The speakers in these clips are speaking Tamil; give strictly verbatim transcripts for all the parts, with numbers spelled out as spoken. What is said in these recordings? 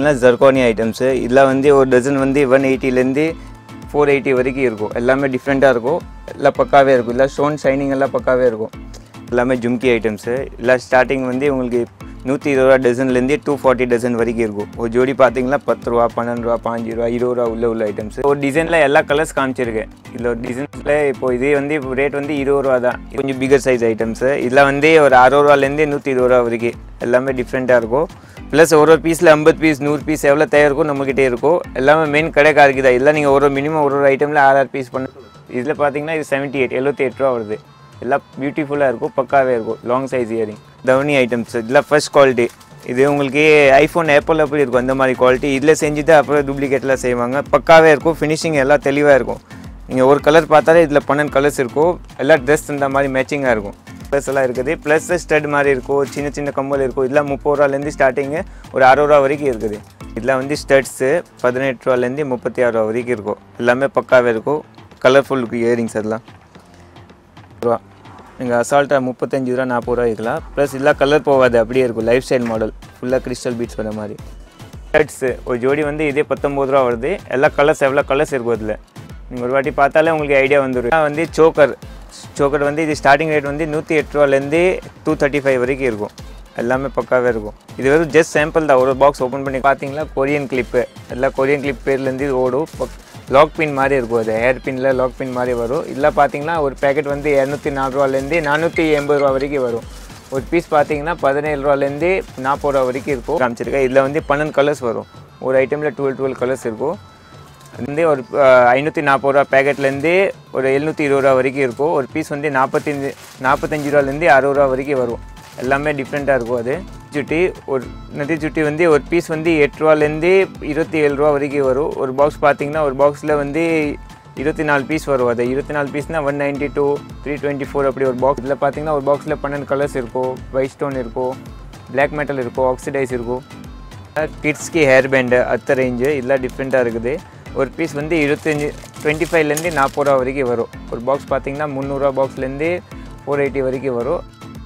ஜர்கானி ஐட்டம்ஸு இதில் வந்து ஒரு டசன் வந்து ஒன் எயிட்டிலேருந்து ஃபோர் எயிட்டி வரைக்கும் இருக்கும். எல்லாமே டிஃப்ரெண்ட்டாக இருக்கும், எல்லாம் பக்காவே இருக்கும். இல்லை ஸ்டோன் ஷைனிங் எல்லாம் பக்காவே இருக்கும். எல்லாமே ஜும்கி ஐட்டம்ஸு இல்லை ஸ்டார்டிங் வந்து உங்களுக்கு நூற்றி இருபது ரூபா டசன்லேருந்து டூ ஃபார்ட்டி டசன் வரைக்கும் இருக்கும். ஒரு ஜோடி பார்த்தீங்கன்னா பத்து ரூபா பன்னெண்டு ரூபா பாஞ்சு ரூபா இருபது ரூபா உள்ள உள்ள ஐட்டம்ஸ். ஒரு டிசைனில் எல்லா கலர்ஸ் காமிச்சிருக்கேன். இதில் ஒரு டிசைன்ஸில் இப்போ இதே வந்து ரேட் வந்து இருபது ரூபா தான். கொஞ்சம் பிகர் சைஸ் ஐட்டம்ஸு இதில் வந்து ஒரு அறுபது ரூபாலேருந்து நூற்றி இருபது ரூபா வரைக்கும் எல்லாமே டிஃப்ரெண்ட்டாக இருக்கும். ப்ளஸ் ஒரு ஒரு பீஸில் ஐம்பது பீஸ் நூறு பீஸ் எவ்வளோ தேவை இருக்கும் நம்மக்கிட்டே இருக்கும். எல்லாமே மெயின் கடைக்காக இருக்குதா இல்லை நீங்கள் ஒரு மினிமம் ஒரு ஒரு ஐட்டமில் ஆறு ஆறு பீஸ் பண்ண. இதில் பார்த்தீங்கன்னா இது செவன்ட்டி எயிட் எழுபத்தி எட்டு ரூபா வருது. எல்லாம் பியூட்டிஃபுல்லாக இருக்கும், பக்காவே இருக்கும். Long size earring davani items இதெல்லாம் ஃபர்ஸ்ட் குவாலிட்டி. இது உங்களுக்கு ஐஃபோன் ஆப்பிள் எப்படி இருக்கும் அந்த மாதிரி குவாலிட்டி. இதில் செஞ்சுட்டு அப்புறம் டூப்ளிகேட்லாம் செய்வாங்க. பக்காவே இருக்கும், ஃபினிஷிங் எல்லாம் தெளிவாக இருக்கும். நீங்கள் ஒரு கலர் பார்த்தாலே இதில் பன்னெண்டு கலர்ஸ் இருக்கும். எல்லாம் ட்ரெஸ் இந்த மாதிரி மேட்சிங்காக இருக்கும். ப்ளஸ் எல்லாம் இருக்குது. ப்ளஸ் ஸ்டட் மாதிரி இருக்கும், சின்ன சின்ன கம்பல் இருக்கும். இதெல்லாம் முப்பது ரூபாலேருந்து ஸ்டார்டிங்கு ஒரு அறுபது ரூபா வரைக்கும் இருக்குது. இதில் வந்து ஸ்டட்ஸு பதினெட்டு ரூபாலேருந்து முப்பத்தி ஆறு ரூபா வரைக்கும் இருக்கும். எல்லாமே பக்காவே இருக்கும். கலர்ஃபுல் இருக்கும் இயரிங்ஸ் அதெல்லாம் ரூபா. நீங்கள் அசால்ட்டாக முப்பத்தஞ்சு ரூபா நாற்பது ரூபா இருக்கலாம். ப்ளஸ் இதெல்லாம் கலர் போகாது, அப்படியே இருக்கும். லைஃப் ஸ்டைல் மாடல் ஃபுல்லாக கிறிஸ்டல் பீட்ஸ் வர மாதிரி. ஸ்டட்ஸு ஒரு ஜோடி வந்து இதே பத்தொம்பது ரூபா வருது. எல்லா கலர்ஸ் எவ்வளோ கலர்ஸ் இருக்கும் அதில் நீங்கள் ஒரு வாட்டி பார்த்தாலே உங்களுக்கு ஐடியா வந்துடும். வந்து சோக்கர் சோக்கர் வந்து இது ஸ்டார்டிங் ரேட் வந்து நூற்றி எட்டு ரூபாலேருந்து டூ தேர்ட்டி ஃபைவ் வரைக்கும் இருக்கும். எல்லாமே பக்காவே இருக்கும். இது வெறும் ஜஸ்ட் சாம்பிள் தான். ஒரு பாக்ஸ் ஓப்பன் பண்ணி பார்த்தீங்களா கொரியன் கிளிப்பு எல்லாம் கொரியன் கிளிப் பேர்லேருந்து ஓடும். லாக் பின் மாதிரி இருக்கும். அது ஹேர் பின்னில் லாக் பின் மாதிரி வரும். இல்லை பார்த்தீங்கன்னா ஒரு பேக்கெட் வந்து இரநூத்தி நாலு ரூபாலேருந்து நானூற்றி எண்பது ரூபா வரைக்கும் வரும். ஒரு பீஸ் பார்த்தீங்கன்னா பதினேழு ரூபாலேருந்து நாற்பது ரூபா வரைக்கும் இருக்கும். காமிச்சிருக்கேன். இதில் வந்து பன்னெண்டு கலர்ஸ் வரும். ஒரு ஐட்டமில் டுவெல் டுவெல் கலர்ஸ் இருக்கும். வந்து ஒரு ஐநூற்றி நாற்பது ரூபா பேக்கெட்லேருந்து ஒரு எழுநூற்றி இருபது ரூபா வரைக்கும் இருக்கும். ஒரு பீஸ் வந்து நாற்பத்தஞ்சு நாற்பத்தஞ்சு ரூபாலேருந்து அறுபது ரூபா வரைக்கும் வரும். எல்லாமே டிஃப்ரெண்ட்டாக இருக்கும். அது ஜுட்டி ஒரு நதி ஜுட்டி வந்து ஒரு பீஸ் வந்து எட்டு ரூபாலேருந்து இருபத்தி ஏழு ரூபா வரைக்கும் வரும். ஒரு பாக்ஸ் பார்த்தீங்கன்னா ஒரு பாக்ஸில் வந்து இருபத்தி நாலு பீஸ் வரும். அது இருபத்தி நாலு பீஸ்னால் one ninety two three twenty four அப்படி ஒரு பாக்ஸ். இதில் பார்த்தீங்கன்னா ஒரு பாக்ஸில் பன்னெண்டு கலர்ஸ் இருக்கும். ஒயிட் ஸ்டோன் இருக்கும், பிளாக் மெட்டல் இருக்கும், ஆக்சிடைஸ் இருக்கும். கிட்ஸ்க்கு ஹேர் பேண்டு அத்த ரேஞ்சு இதெல்லாம் டிஃப்ரெண்ட்டாக இருக்குது. ஒரு பீஸ் வந்து இருபத்தஞ்சி டுவெண்ட்டி ஃபைவ்லேருந்து நாற்பது ரூபா வரைக்கும் வரும். ஒரு பாக்ஸ் பார்த்தீங்கன்னா முந்நூறுரூவா பாக்ஸ்லேருந்து ஃபோர் எயிட்டி வரைக்கும் வரும்.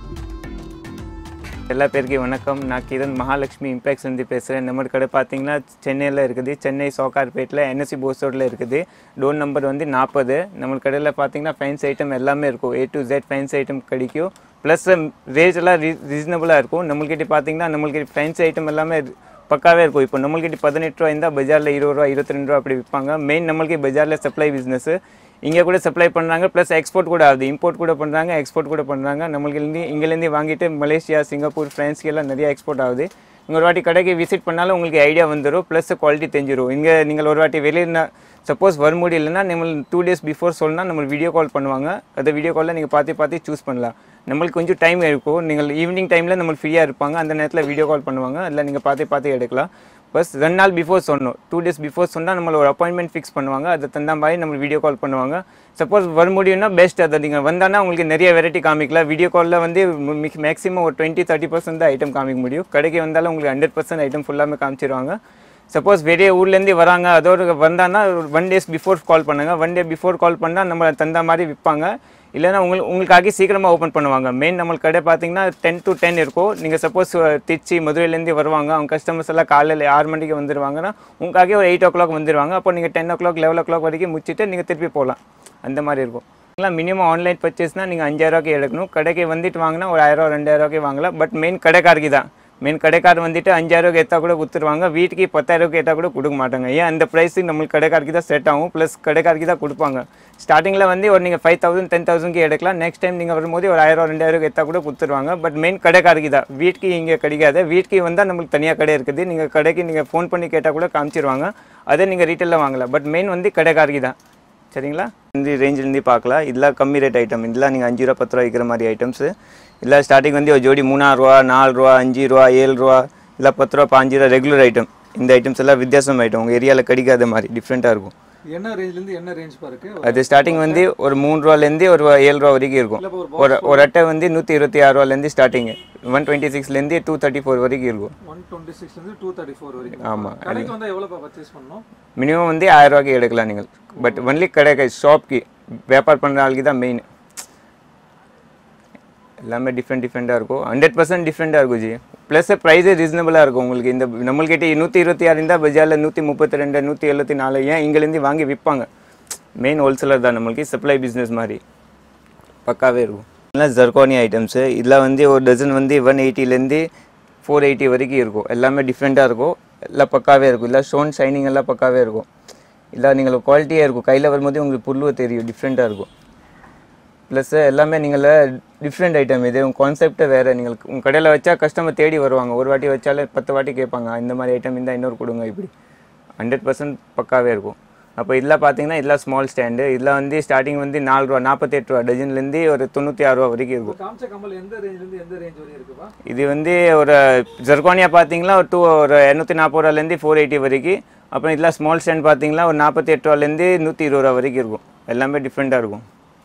எல்லா பேருக்கும் வணக்கம். நான் கிரண் மகாலட்சுமி இம்பெக்ஸ் வந்து பேசுகிறேன். நம்ம கடை பார்த்தீங்கன்னா சென்னையில் இருக்குது. சென்னை சோக்கார்பேட்டில் என்எஸ்சி ரோடில் இருக்குது. டோர் நம்பர் வந்து நாற்பது. நம்ம கடையில் பார்த்தீங்கன்னா ஃபேன்ஸ் ஐட்டம் எல்லாமே இருக்கும். A to Z fancy item கிடைக்கும். ப்ளஸ் ரேட் எல்லாம் ரீ ரீசனபுளாக இருக்கும். நம்மள்கிட்ட பார்த்தீங்கன்னா நம்மள்கிட்ட ஃபேன்ஸ் ஐட்டம் எல்லாமே பக்காவே இருக்கும். இப்போ நம்மள்கிட்ட பதினெட்டு ரூபா இருந்தால் பஜாரில் இருபது ரூபா இருபத்தி ரெண்டு ரூபா அப்படி விற்பாங்க. மெயின் நம்மளுக்கு பஜாரில் சப்ளை பிஸ்னஸ். இங்கே கூட சப்ளை பண்ணுறாங்க. ப்ளஸ் எக்ஸ்போர்ட் கூட ஆகுது. இம்போர்ட் கூட பண்ணுறாங்க, எக்ஸ்போர்ட் கூட பண்ணுறாங்க. நம்மளுக்கு இங்கேருந்து வாங்கிட்டு மலேசியா, சிங்கப்பூர், ஃப்ரான்ஸ்க்கு எல்லாம் நிறையா எக்ஸ்போர்ட் ஆகுது. நீங்கள் ஒரு வாட்டி கடைக்கு விசிட் பண்ணாலும் உங்களுக்கு ஐடியா வந்துடும். ப்ளஸ் குவாலிட்டி தெரிஞ்சிடும். இங்கே நீங்கள் ஒரு வாட்டி வெளியே சப்போஸ் வர முடியலன்னா நம்ம டூ டேஸ் பிஃபோர் சொல்லலாம். நம்ம வீடியோ கால் பண்ணுவாங்க. அந்த வீடியோ காலில் நீங்கள் பார்த்து பார்த்து சூஸ் பண்ணலாம். நம்மளுக்கு கொஞ்சம் டைம் இருக்கும். நீங்கள் ஈவினிங் டைமில் நம்மளுக்கு ஃப்ரீயாக இருப்பாங்க. அந்த நேரத்தில் வீடியோ கால் பண்ணுவாங்க. அதில் நீங்கள் பார்த்து பார்த்து எடுக்கலாம். பஸ் ரெண்டு நாள் பிஃபோர் சொன்னோம், டூ டேஸ் பிஃபோர் சொன்னால் நம்மளை ஒரு அப்பாயின்மெண்ட் ஃபிக்ஸ் பண்ணுவாங்க. அதை தந்தா மாதிரி நம்ம வீடியோ கால் பண்ணுவாங்க. சப்போஸ் வர முடியும்னா பெஸ்ட். அதை நீங்கள் வந்தானா உங்களுக்கு நிறைய வெரைட்டி காமிக்கலாம். வீடியோ காலில் வந்து மேக்ஸிமம் ஒரு டுவெண்ட்டி தேர்ட்டி பர்சன்ட் தான் ஐட்டம் காமிக்க முடியும். கடைக்கு வந்தாலும் உங்களுக்கு ஹண்ட்ரட் பர்சன்ட் ஐட்டம் ஃபுல்லாமே காமிச்சிருவாங்க. சப்போஸ் வெளியே ஊர்லேருந்து வராங்க, அதோட வந்தானா ஒன் டேஸ் பிஃபோர் கால் பண்ணுங்க. ஒன் டே பிஃபோர் கால் பண்ணால் நம்ம தந்தா மாதிரி விற்பாங்க. இல்லைனா உங்களுக்கு உங்களுக்காக சீக்கிரமாக ஓப்பன் பண்ணுவாங்க. மெயின் நம்ம கடை பார்த்தீங்கன்னா டென் டு டென் இருக்கும். நீங்கள் சப்போஸ் திருச்சி மதுரையிலேருந்து வருவாங்க, அவங்க கஸ்டமர்ஸ் எல்லாம் காலையில் ஆறு மணிக்கு வந்துடுவாங்கன்னா உங்களுக்காக ஒரு எயிட் ஓ கிளாக் வந்துடுவாங்க. அப்போ நீங்கள் ten o'clock level o'clock வரைக்கும் முடிச்சுட்டு நீங்கள் திருப்பி போகலாம். அந்த மாதிரி இருக்கும். இல்லை மினிமம் ஆன்லைன் பர்ச்சேஸ்னால் நீங்கள் அஞ்சாயிரூவாய்க்கு எடுக்கணும். கடைக்கு வந்துட்டு வாங்கினா ஒரு ஆயிரம் ரெண்டாயிரூவாய்க்கு வாங்கலாம். பட் மெயின் கடைக்காரருக்கு தான். மெயின் கடைக்காரர் வந்துட்டு அஞ்சாயிரூவாய்க்கு ஏற்றா கூட கொடுத்துருவாங்க. வீட்டுக்கு பத்தாயிரூவாய்க்கு ஏற்றா கூட கொடுக்க மாட்டாங்க. ஏன் அந்த ப்ரைஸுக்கு நம்மளுக்கு கடைக்காரருக்கு தான் செட் ஆகும். ப்ளஸ் கடைக்காரருக்கு தான் கொடுப்பாங்க. ஸ்டார்டிங்கில் வந்து ஒரு நீங்கள் ஃபைவ் தௌசண்ட் டென் தௌசண்ட்க்கு எடுக்கலாம். நெக்ஸ்ட் டைம் நீங்கள் வரும்போது ஒரு ஆயிரம் ரெண்டாயிரம் ஏற்றா கூட கொடுத்துருவாங்க. பட் மெயின் கடைக்காரருக்கு தான். வீட்டுக்கு இங்கே கிடைக்காது. வீட்டுக்கு வந்தால் நம்மளுக்கு தனியாக கடை இருக்குது. நீங்கள் கடைக்கு நீங்கள் ஃபோன் பண்ணி கேட்டால் கூட காமிச்சிருவாங்க. அதை நீங்கள் ரீட்டெயிலில் வாங்கலாம். பட் மெயின் வந்து கடைக்காரருக்கு தான். சரிங்களா? இந்த ரேஞ்சிலேருந்து பார்க்கலாம். இதெல்லாம் கம்மி ரேட் ஐட்டம். இதெல்லாம் நீங்கள் அஞ்சு ரூபா பத்து ரூபா விற்கிற மாதிரி ஐட்டம்ஸு. இல்லை ஸ்டார்டிங் வந்து ஒரு ஜோடி மூணாயிரரூவா நாலு ரூபா அஞ்சு ரூபா ஏழு ரூபா இல்லை பத்து ரூபா பாஞ்சு ரூபா ரெகுலர் ஐட்டம். இந்த ஐட்டம்ஸ் எல்லாம் வித்தியாசம் ஐட்டம். உங்கள் ஏரியாவில் கிடைக்காத மாதிரி டிஃப்ரெண்ட்டாக இருக்கும். என்ன ரேஞ்சிலேருந்து என்ன ரேஞ்ச் பாருக்கு? அது ஸ்டார்டிங் வந்து ஒரு மூணு ரூபாலேருந்து ஒரு ஏழு ரூபா வரைக்கும் இருக்கும். ஒரு ஒரு அட்டை வந்து நூற்றி இருபத்தி ஆறு ரூபாலேருந்து ஸ்டார்டிங். ஒன் டுவெண்ட்டி சிக்ஸ்லேருந்து டூ தேர்ட்டி ஃபோர் வரைக்கும் இருக்கும். ஒன் டுவெண்ட்டி சிக்ஸ்லேருந்து டூ தேர்ட்டி ஃபோர் வரைக்கும். ஆமாம். கடைக்கு வந்து எவ்வளோ பர்ச்சேஸ் பண்ணணும்? மினிமம் வந்து ஆயிரம் ரூபாய்க்கு எடுக்கலாம் நீங்கள். பட் ஒன்லி கடை ஷாப்க்கு வியாபாரம் பண்ணுற ஆளுக்கு தான் மெயின். எல்லாமே டிஃப்ரெண்ட் டிஃப்ரெண்ட்டாக இருக்கும். ஹண்ட்ரட் பர்சன்ட் டிஃப்ரெண்ட்டாக இருக்கும் ஜி. ப்ளஸ் ப்ரைஸே ரீசனபிளாக இருக்கும் உங்களுக்கு. இந்த நம்மள்கிட்ட நூற்றி இருபத்தி ஆறு இருந்தால் பஜாரில் நூற்றி முப்பத்தி ரெண்டு நூற்றி எழுபத்தி நாலு ஏன் இங்கேருந்து வாங்கி விற்பாங்க. மெயின் ஹோல்சேலர் தான் நம்மளுக்கு, சப்ளை பிஸ்னஸ் மாதிரி பக்காவே இருக்கும். எல்லாம் ஜர்கானி ஐட்டம்ஸு. இதில் வந்து ஒரு டசன் வந்து ஒன் எயிட்டிலேருந்து ஃபோர் எயிட்டி வரைக்கும் இருக்கும். எல்லாமே டிஃப்ரெண்ட்டாக இருக்கும், எல்லாம் பக்காவே இருக்கும். இல்லை ஸ்டோன் ஷைனிங் எல்லாம் பக்காவே இருக்கும். இல்லை நீங்கள் குவாலிட்டியாக இருக்கும், கையில் வரும்போது உங்களுக்கு புல்லுவை தெரியும், டிஃப்ரெண்ட்டாக இருக்கும். ப்ளஸ் எல்லாமே நீங்கள் டிஃப்ரெண்ட் ஐட்டம், இது உங்கள் கான்செப்டே வேறு. நீங்கள் உங்கள் கடையில் வச்சா கஸ்டமர் தேடி வருவாங்க, ஒரு வாட்டி வச்சாலே பத்து வாட்டி கேட்பாங்க இந்த மாதிரி ஐட்டம் இருந்தால் இன்னொரு கொடுங்க. இப்படி ஹண்ட்ரட் பர்சன்ட் பக்காவே இருக்கும். அப்போ இதில் பார்த்தீங்கன்னா இதெல்லாம் ஸ்மால் ஸ்டாண்டு. இதில் வந்து ஸ்டார்டிங் வந்து நாலு ரூபா நாற்பத்தெட்டு ரூபா டஜன்லேருந்து ஒரு தொண்ணூற்றி ஆறு ரூபா வரைக்கும் இருக்கும். இது வந்து ஒரு ஜர்கானியா பார்த்தீங்கன்னா ஒரு டூ ஒரு இரநூத்தி நாற்பது ரூபாலேருந்து ஃபோர் எயிட்டி வரைக்கும். அப்புறம் இதெல்லாம் ஸ்மால் ஸ்டாண்ட் பார்த்தீங்கன்னா ஒரு நாற்பத்தி எட்டு ரூபாலேருந்து நூற்றி இருபது ரூபா வரைக்கும் இருக்கும். எல்லாமே டிஃப்ரெண்ட்டாக இருக்கும்.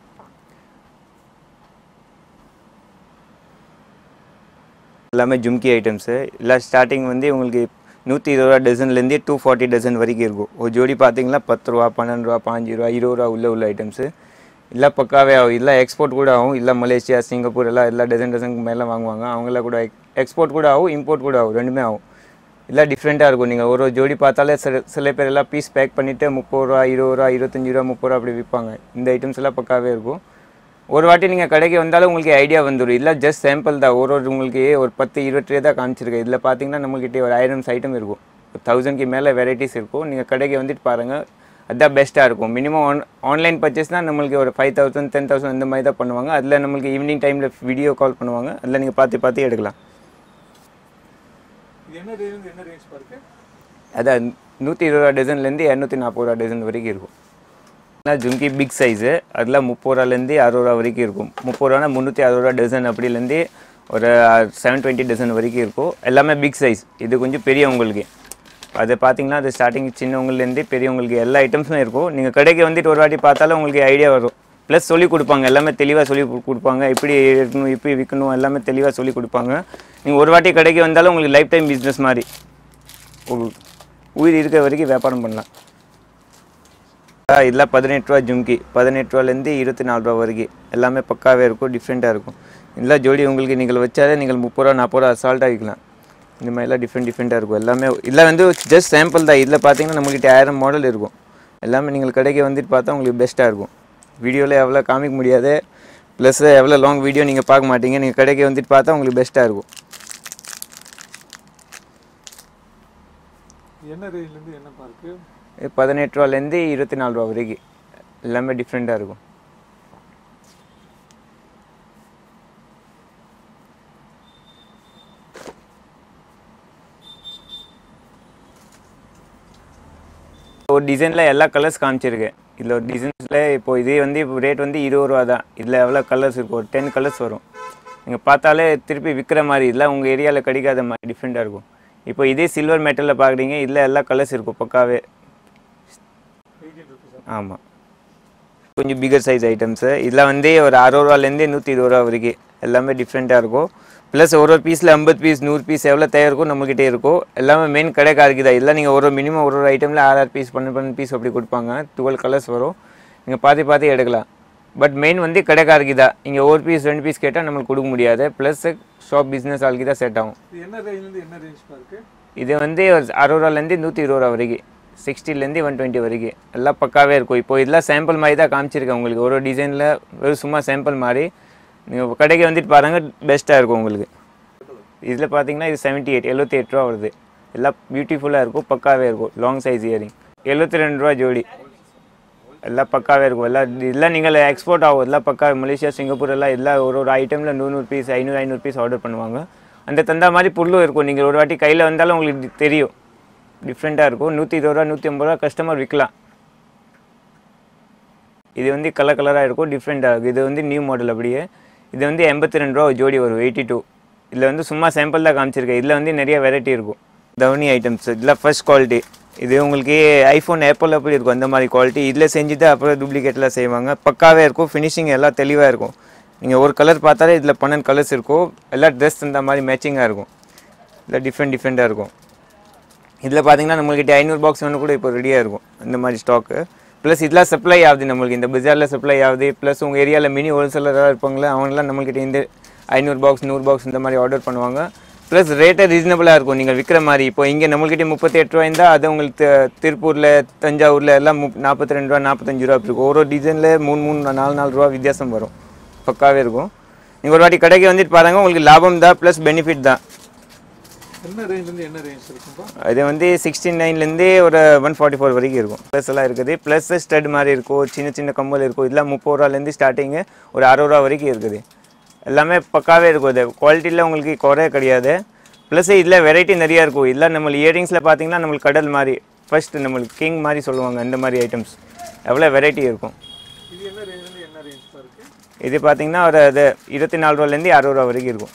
எல்லாமே ஜும்கி ஐட்டம்ஸு. இல்லை ஸ்டார்டிங் வந்து உங்களுக்கு நூற்றி இருபது ரூபா டசன்லேருந்து டூ ஃபார்ட்டி டசன் வரைக்கும் இருக்கும். ஒரு ஜோடி பார்த்தீங்கன்னா பத்து ரூபா பன்னெண்டு ரூபா பாஞ்சு ரூபா இருபது ரூபா உள்ள உள்ள ஐட்டம்ஸு. இல்லை பக்காவே ஆகும். இல்லை எக்ஸ்போர்ட் கூட ஆகும். இல்லை மலேசியா சிங்கப்பூர் எல்லாம் எல்லா டசன் டசனுக்கு மேலே வாங்குவாங்க. அவங்களாம் கூட எக்ஸ்போர்ட் கூட ஆகும், இம்போர்ட் கூட ஆகும், ரெண்டுமே ஆகும். இல்லை டிஃப்ரெண்ட்டாக இருக்கும். நீங்கள் ஒரு ஜோடி பார்த்தாலே சில சில பேர் எல்லாம் பீஸ் பேக் பண்ணிவிட்டு முப்பது ரூபா இருபது ரூபா இருபத்தஞ்சி ரூபா முப்பது ரூபா அப்படி விற்பாங்க. இந்த ஐட்டம்ஸ் எல்லாம் பக்காவே இருக்கும். ஒரு வாட்டி நீங்கள் கடைக்கு வந்தாலும் உங்களுக்கு ஐடியா வந்துடும். இல்லை ஜஸ்ட் சாம்பிள் தான், ஒரு ஒரு உங்களுக்கு ஒரு பத்து இருபத்தி தான் காமிச்சிருக்கேன். இதில் பார்த்தீங்கன்னா நம்மள்கிட்ட ஒரு ஐட்டம்ஸ் ஐட்டம் இருக்கும், ஒரு தௌசண்ட்க்கு மேலே வெரைட்டிஸ் இருக்கும். நீங்கள் கடைக்கு வந்துட்டு பாருங்கள், அதுதான் பெஸ்ட்டாக இருக்கும். மினிமம் ஆன் ஆன்லைன் பர்ச்சேஸ்னால் நம்மளுக்கு ஒரு ஃபைவ் தௌசண்ட் டென் தௌசண்ட் இந்த மாதிரி தான் பண்ணுவாங்க. அதில் நம்மளுக்கு ஈவினிங் டைமில் வீடியோ கால் பண்ணுவாங்க, அதில் நீங்கள் பார்த்து பார்த்து எடுக்கலாம். அதான் நூற்றி இருபது ரூபா டசன்லேருந்து இரநூத்தி நாற்பது ரூபா டசன் வரைக்கும் இருக்கும். ஜும்கி பிக் சைஸு, அதில் முப்பது ரூபாலேருந்து அறுபது ரூபா வரைக்கும் இருக்கும். முப்பது ரூபானா முந்நூற்றி அறுபது ரூபா டசன், அப்படிலேருந்து ஒரு செவன் டுவெண்ட்டி டசன் வரைக்கும் இருக்கும். எல்லாமே பிக் சைஸ். இது கொஞ்சம் பெரியவங்களுக்கு. அது பார்த்தீங்கன்னா அது ஸ்டார்டிங் சின்னவங்கலேருந்து பெரியவங்களுக்கு எல்லா ஐட்டம்ஸும் இருக்கும். நீங்கள் கடைக்கு வந்துட்டு ஒரு வாட்டி பார்த்தாலும் உங்களுக்கு ஐடியா வரும். ப்ளஸ் சொல்லிக் கொடுப்பாங்க, எல்லாமே தெளிவாக சொல்லி கொடுப்பாங்க. எப்படி இருக்கணும் எப்படி விற்கணும் எல்லாமே தெளிவாக சொல்லி கொடுப்பாங்க. நீங்கள் ஒரு வாட்டி கடைக்கு வந்தாலும் உங்களுக்கு லைஃப் டைம் பிஸ்னஸ் மாதிரி உயிர் இருக்கிற வரைக்கும் வியாபாரம் பண்ணலாம். இதெல்லாம் பதினெட்டு ரூபா ஜும்கி, பதினெட்டு ரூபாலேருந்து இருபத்தி நாலு ரூபா வரைக்கும் எல்லாமே பக்காவே இருக்கும், டிஃப்ரெண்ட்டாக இருக்கும். இதெல்லாம் ஜோடி உங்களுக்கு நீங்கள் வச்சாலே நீங்கள் முப்பது ரூபா நாற்பது ரூபா அசால்ட்டாக விற்கலாம். இந்த மாதிரிலாம் டிஃப்ரெண்ட் டிஃப்ரெண்ட்டாக இருக்கும். எல்லாமே இதில் வந்து ஜஸ்ட் சாம்பிள் தான். இதில் பார்த்தீங்கன்னா நம்மகிட்ட ஆயிரம் மாடல் இருக்கும். எல்லாமே நீங்கள் கடைக்கு வந்துட்டு பார்த்தா உங்களுக்கு பெஸ்ட்டாக இருக்கும். வீடியோவில் எவ்வளோ காமிக்க முடியாது, ப்ளஸ் எவ்வளோ லாங் வீடியோ நீங்கள் பார்க்க மாட்டீங்க. நீங்கள் கடைக்கு வந்துட்டு பார்த்தா உங்களுக்கு பெஸ்ட்டாக இருக்கும். என்ன ரேஞ்சிலேருந்து என்ன பார்க்கு? பதினெட்டு ரூபாலேருந்து இருபத்தி நாலு ரூபா வரைக்கும் எல்லாமே டிஃப்ரெண்ட்டாக இருக்கும். ஒரு டிசைனில் எல்லா கலர்ஸ் காமிச்சிருக்கேன். இதில் ஒரு டிசைன்ஸில் இப்போ இதே வந்து இப்போ ரேட் வந்து இருபது ரூபா தான். இதில் எவ்வளோ கலர்ஸ் இருக்கும், ஒரு டென் கலர்ஸ் வரும். நீங்கள் பார்த்தாலே திருப்பி விற்கிற மாதிரி இல்லை, உங்கள் ஏரியாவில் கிடைக்காத மாதிரி டிஃப்ரெண்ட்டாக இருக்கும். இப்போ இதே சில்வர் மெட்டலில் பார்க்குறீங்க, இதில் எல்லா கலர்ஸ் இருக்கும் பக்காவே. ஆமாம், கொஞ்சம் பிகர் சைஸ் ஐட்டம்ஸு. இதில் வந்து ஒரு அறுபது ரூபாலேருந்து நூற்றி இருபது ரூபா வரைக்கும் எல்லாமே டிஃப்ரெண்ட்டாக இருக்கும். ப்ளஸ் ஒரு ஒரு பீஸில் ஐம்பது பீஸ் நூறு பீஸ் எவ்வளோ தேவை இருக்கும் நம்மக்கிட்டே இருக்கும். எல்லாமே மெயின் கடைக்காரருக்கு தான். இல்லை நீங்கள் ஒரு மினிமம் ஒரு ஒரு ஐட்டமில் ஆறு ஆறு பீஸ் பன்னெண்டு பன்னெண்டு பீஸ் அப்படி கொடுப்பாங்க. டுவெல் கலர்ஸ் வரும், நீங்கள் பார்த்து பார்த்து எடுக்கலாம். பட் மெயின் வந்து கடைக்காரருக்கு தான். இங்கே ஒரு பீஸ் ரெண்டு பீஸ் கேட்டால் நம்மளுக்கு கொடுக்க முடியாது. ப்ளஸ் ஷாப் பிஸ்னஸ் ஆளுக்கு தான் செட் ஆகும். இது வந்து ஒரு அறுபது ரூபாலேருந்து நூற்றி இருபது ரூபா வரைக்கும், சிக்ஸ்டிலேருந்து ஒன் டுவெண்ட்டி வரைக்கும் எல்லாம் பக்காவே இருக்கும். இப்போ இதெல்லாம் சாம்பிள் மாதிரி தான் காமிச்சிருக்கேன் உங்களுக்கு. ஒரு டிசைனில் வெறும் சும்மா சாம்பிள் மாதிரி. நீங்கள் கடைக்கு வந்துட்டு பாருங்கள், பெஸ்ட்டாக இருக்கும் உங்களுக்கு. இதில் பார்த்தீங்கன்னா இது செவன்ட்டி எயிட் எழுபத்தி எட்டு ரூபா வருது. எல்லாம் பியூட்டிஃபுல்லாக இருக்கும், பக்காவே இருக்கும். லாங் சைஸ் இயரிங் எழுபத்தி ரெண்டு ரூபா ஜோடி, எல்லாம் பக்காவே இருக்கும். எல்லாம் இதெல்லாம் நீங்கள் எக்ஸ்போர்ட் ஆகும். எல்லாம் பக்கா மலேசியா சிங்கப்பூர் எல்லாம் எல்லாம் ஒரு ஒரு ஐட்டமில் நூறு நூறு பீஸ் ஐநூறு ஐநூறு பீஸ் ஆர்டர் பண்ணுவாங்க. அந்த தந்தா மாதிரி புல்லும் இருக்கும். நீங்கள் ஒரு வாட்டி கையில் வந்தாலும் உங்களுக்கு தெரியும், டிஃப்ரெண்ட்டாக இருக்கும். நூற்றி இருபது ரூபா நூற்றி ஐம்பது ரூபா கஸ்டமர் விற்கலாம். இது வந்து கலர் கலராக இருக்கும், டிஃப்ரெண்ட்டாக இருக்கும். இது வந்து நியூ மாடல். அப்படியே இது வந்து எண்பத்தி ரெண்டு ரூபா ஜோடி வரும், எயிட்டி டூ. இதில் வந்து சும்மா சாம்பிள் தான் காமிச்சிருக்கேன். இதில் வந்து நிறைய வெரைட்டி இருக்கும். தவணி ஐட்டம்ஸ் இதில் ஃபர்ஸ்ட் குவாலிட்டி. இது உங்களுக்கு ஐஃபோன் ஆப்பிள் அப்படி இருக்கும், அந்த மாதிரி குவாலிட்டி. இதில் செஞ்சுட்டு அப்புறம் டூப்ளிகேட்லாம் செய்வாங்க. பக்காவே இருக்கும், ஃபினிஷிங் எல்லாம் தெளிவாக இருக்கும். நீங்கள் ஒரு கலர் பார்த்தாலே இதில் பன்னெண்டு கலர்ஸ் இருக்கும். எல்லாம் ட்ரெஸ் இந்த மாதிரி மேட்சிங்காக இருக்கும். இல்லை டிஃப்ரெண்ட் டிஃப்ரெண்ட்டாக இருக்கும். இதில் பார்த்தீங்கன்னா நம்மள்கிட்ட ஐநூறு பாக்ஸ் ஒன்று கூட இப்போ ரெடியாக இருக்கும், இந்த மாதிரி ஸ்டாக்கு. ப்ளஸ் இதெல்லாம் சப்ளை ஆகுது நம்மளுக்கு, இந்த பஜாரில் சப்ளை ஆகுது. ப்ளஸ் உங்கள் ஏரியாவில் மினி ஹோல்சேலராக இருப்பாங்களே அவங்களாம் நம்மள்கிட்ட இந்த ஐநூறு பாக்ஸ் நூறு பாக்ஸ் இந்த மாதிரி ஆர்டர் பண்ணுவாங்க. ப்ளஸ் ரேட்டே ரீசனபிளாக இருக்கும் நீங்கள் விற்கிற மாதிரி. இப்போ இங்கே நம்மள்கிட்ட முப்பத்தி எட்டு ரூபா இருந்தால் அது உங்களுக்கு திருப்பூரில் தஞ்சாவூரில் எல்லாம் முப் நாற்பத்தி ரெண்டு ரூபா நாற்பத்தஞ்சு ரூபா இருக்கும். ஒரு ஒரு டிசைனில் மூணு மூணு நாலு நாலு ரூபா வித்தியாசம் வரும். பக்காவே இருக்கும். நீங்கள் ஒரு வாட்டி கடைக்கு வந்துட்டு பாருங்கள், உங்களுக்கு லாபம் தான் ப்ளஸ் பெனிஃபிட் தான். என்ன ரேஞ்சிலேருந்து என்ன ரேஞ்ச் இருக்கும்பா? இது வந்து சிக்ஸ்டி நைன்லேருந்து ஒரு ஒன் ஃபார்ட்டி ஃபோர் வரைக்கும் இருக்கும். ப்ளஸ் எல்லாம் இருக்குது. ப்ளஸ் ஸ்டட் மாதிரி இருக்கும், சின்ன சின்ன கம்பல் இருக்கும். இதெல்லாம் முப்பது ரூபாலேருந்து ஸ்டார்டிங்கு ஒரு அறுபது ரூபா வரைக்கும் இருக்குது. எல்லாமே பக்காவே இருக்கும். இது குவாலிட்டியில் உங்களுக்கு குறைய கிடையாது. ப்ளஸ் இதில் வெரைட்டி நிறையா இருக்கும். இல்லை நம்ம இயரிங்ஸில் பார்த்தீங்கன்னா நம்மளுக்கு கடல் மாதிரி ஃபர்ஸ்ட் நம்மளுக்கு கிங் மாதிரி சொல்லுவாங்க. அந்த மாதிரி ஐட்டம்ஸ் எவ்வளோ வெரைட்டி இருக்கும். இது என்ன ரேஞ்சிலேருந்து என்ன ரேஞ்ச் இருக்குது? இது பார்த்தீங்கன்னா ஒரு இது இருபத்தி நாலு ரூபாலேருந்து அறுபது ரூபா வரைக்கும் இருக்கும்.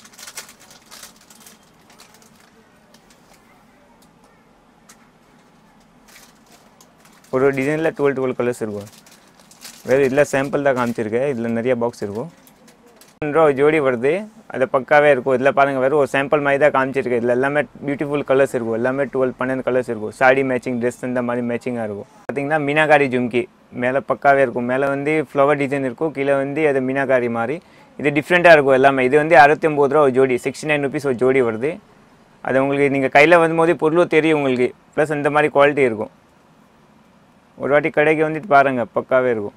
ஒரு டிசைனில் டுவெல் டுவெல் கலர்ஸ் இருக்கும். வேறு இதில் சாம்பிள் தான் காமிச்சிருக்கேன். இதில் நிறைய பாக்ஸ் இருக்கும். ரூபா ஜோடி வருது. அது பக்காவே இருக்கும். இதில் பாருங்கள், வேறு ஒரு சாம்பிள் மாதிரி தான் காமிச்சிருக்கேன். இதில் எல்லாமே பியூட்டிஃபுல் கலர்ஸ் இருக்கும். எல்லாமே டுவெல் பன்னெண்டு கலர்ஸ் இருக்கும். சாடி மேட்சிங் ட்ரெஸ் இந்த மாதிரி மேட்சிங்காக இருக்கும். பார்த்திங்கன்னா மீனாகாரி ஜும்கி மேலே பக்காவே இருக்கும். மேலே வந்து ஃப்ளவர் டிசைன் இருக்கும், கீழே வந்து அது மீனாகாரி மாதிரி. இது டிஃப்ரெண்ட்டாக இருக்கும் எல்லாமே. இது வந்து அறுபத்தி ஒம்பது ரூபா ஒரு ஜோடி, சிக்ஸ்டி நைன் ருபீஸ் ஒரு ஜோடி வருது. அது உங்களுக்கு நீங்கள் கையில் வரும்போது பொருளும் தெரியும் உங்களுக்கு. ப்ளஸ் இந்த மாதிரி குவாலிட்டி இருக்கும். ஒரு வாட்டி கடைக்கு வந்துட்டு பாருங்கள், பக்காவே இருக்கும்.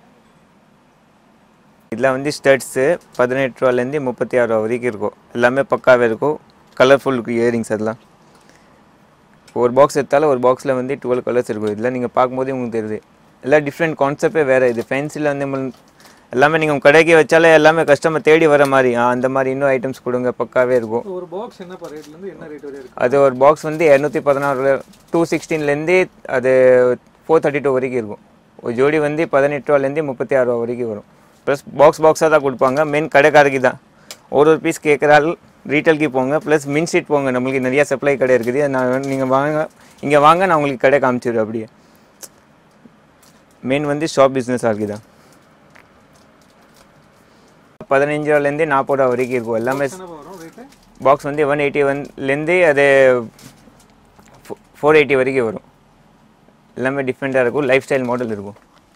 இதில் வந்து ஸ்டட்ஸு பதினெட்டு ரூபாலேருந்து முப்பத்தி ஆறு ரூபா வரைக்கும் இருக்கும். எல்லாமே பக்காவே இருக்கும். கலர்ஃபுல் இயரிங்ஸ் அதெல்லாம் ஒரு பாக்ஸ் எடுத்தாலும் ஒரு பாக்ஸில் வந்து டுவெல் கலர்ஸ் இருக்கும். இதில் நீங்கள் பார்க்கும்போது உங்களுக்கு தெரியுது. எல்லாம் டிஃப்ரெண்ட் கான்செப்டே வேறு. இது ஃபேன்சியில் வந்து எல்லாமே நீங்கள் உங்கள் கடைக்கு வச்சாலே எல்லாமே கஸ்டமர் தேடி வர மாதிரி அந்த மாதிரி இன்னும் ஐட்டம்ஸ் கொடுங்க, பக்காவே இருக்கும். ஒரு பாக்ஸ் என்ன ரேட்லேருந்து என்ன ரேட் வரை இருக்குது? அது ஒரு பாக்ஸ் வந்து இரநூத்தி பதினாறு டூ சிக்ஸ்டீன்லேருந்து அது ஃபோர் தேர்ட்டி டூ வரைக்கும் இருக்கும். ஒரு ஜோடி வந்து பதினெட்டு ரூபாலேருந்து முப்பத்தி ஆறு ரூபா வரைக்கும் வரும். ப்ளஸ் பாக்ஸ் பாக்ஸாக தான் கொடுப்பாங்க. மெயின் கடைக்காரருக்கு தான் ஒரு ஒரு பீஸ் கேட்குறாள். ரீட்டெயிலுக்கு போங்க, ப்ளஸ் மின் ஸ்ட்ரீட் போங்க. நம்மளுக்கு நிறையா சப்ளை கடை இருக்குது. நான் நீங்கள் வாங்க, இங்கே வாங்க, நான் உங்களுக்கு கடை காமிச்சிடுறேன். அப்படியே மெயின் வந்து ஷாப் பிஸ்னஸாக இருக்குது. பதினஞ்சு ரூபாலேருந்து நாற்பது ரூபா வரைக்கும் இருக்கும். எல்லாமே பாக்ஸ் வந்து ஒன் எயிட்டி ஒன்லேருந்து அது ஃபோர் எயிட்டி வரைக்கும் வரும். எல்லாமே டிஃப்ரெண்ட்டாக இருக்கும். லைஃப் ஸ்டைல் மாடல் இருக்கும்.